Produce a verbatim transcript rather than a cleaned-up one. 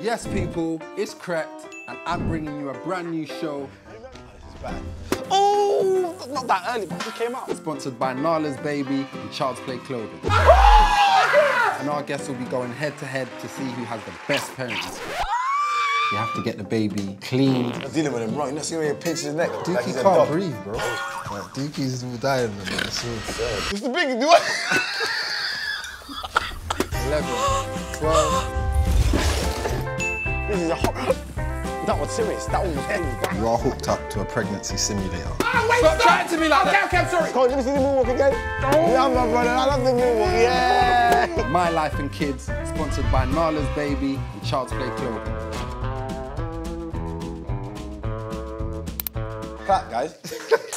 Yes, people, it's Crept, and I'm bringing you a brand new show. Oh, this is bad. Oh, not that early, but it came out. Sponsored by NELLA's Baby and Child's Play Clothing. And our guests will be going head to head to see who has the best parents. You have to get the baby clean. I'm dealing with him wrong. You not see where he pinches his neck? Dookie like can't dog. breathe, bro. Like, Dookie's all dying, man. It's It's the big do it. eleven, twelve. This is a hot. That was serious. That one was heavy. You are hooked up to a pregnancy simulator. Ah, wait, stop chatting to me like that. Okay, okay, I'm sorry. Come on, let me see the moonwalk again. Oh. Yeah, my brother. I love the moonwalk. Yeah. My Life and Kids, sponsored by NELLA's Baby and Child's Play Clothing. Clap, guys.